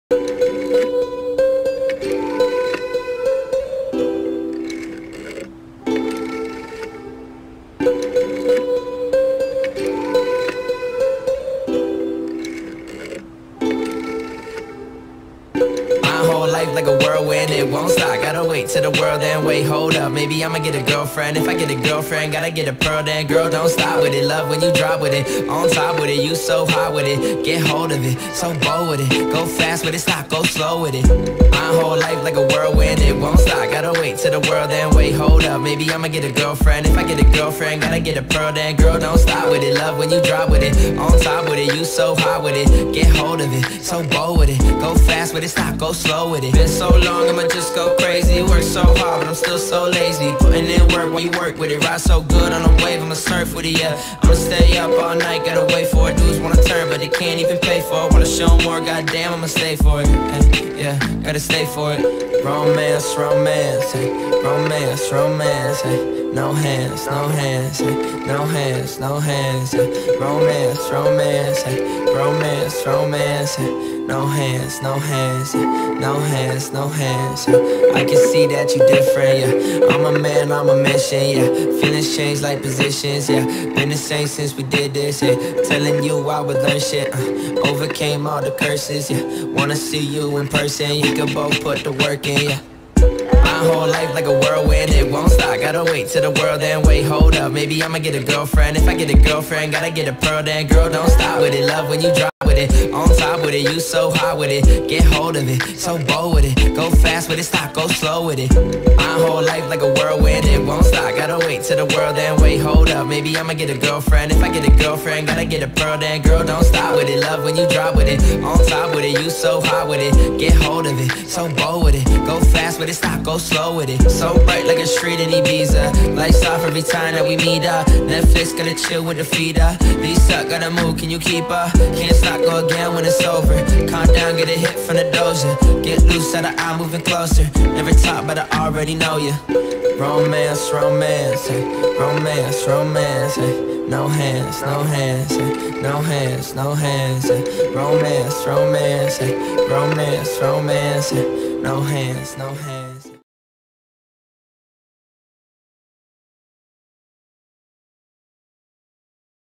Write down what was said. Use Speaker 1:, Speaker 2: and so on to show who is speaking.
Speaker 1: Like a whirlwind, it won't stop. Gotta wait till the world then wait, hold up. Maybe I'ma get a girlfriend. If I get a girlfriend, gotta get a pearl then. Girl, don't stop with it. Love when you drop with it. On top with it, you so hot with it. Get hold of it, so bold with it. Go fast with it, stop, go slow with it. My whole life like a whirlwind, it won't stop. Gotta wait till the world then wait, hold up. Maybe I'ma get a girlfriend. If I get a girlfriend, gotta get a pearl then. Girl, don't stop with it. Love when you drop with it. On top with it, you so hot with it. Get hold of it, so bold with it. Go fast with it, stop, go slow with it. Been so long, I'ma just go crazy. Work so hard, but I'm still so lazy. Putting in work when you work with it. Ride so good on a wave, I'ma surf with it, yeah. I'ma stay up all night, gotta wait for it. Dudes wanna turn, but they can't even pay for it. Wanna show more, goddamn, I'ma stay for it. Yeah, gotta stay for it. Romance, romance, hey. Romance, romance, hey. No hands, no hands, hey. No hands, no hands, hey. Romance, romance, hey. Romance, romance, hey. No hands, no hands, yeah. No hands, no hands, yeah. I can see that you different, yeah. I'm a man, I'm a mission, yeah. Feelings change like positions, yeah. Been the same since we did this, yeah. Telling you I would learn shit, overcame all the curses, yeah. Wanna see you in person, you can both put the work in, yeah. My whole life like a whirlwind, it won't stop. Gotta wait till the world then wait, hold up. Maybe I'ma get a girlfriend. If I get a girlfriend, gotta get a pearl then. Girl, don't stop with it. Love when you drop with it. On top with it, you so hot with it. Get hold of it, so bold with it. Go fast with it, stop, go slow with it. My whole life like a whirlwind, it won't stop. Gotta wait till the world then wait, hold up. Maybe I'ma get a girlfriend. If I get a girlfriend, gotta get a pearl then. Girl, don't stop with it. Love when you drop with it. On top with it, you so hot with it. Get hold of it, so bold with it. Go fast with it, stop, go slow with it. So bright like a street in Ibiza. Lights off every time that we meet up. Netflix gonna chill with the feet up. Lisa gotta move, can you keep up? Can't stop, go again when it's over. Calm down, get a hit from the doja. Get loose out of eye, moving closer. Never talk, but I already know you. Romance, romance, hey. Romance, romance, hey. No hands, no hands, hey. No hands, no hands, hey. Romance, romance, hey. Romance, romance, hey. No hands, no hands.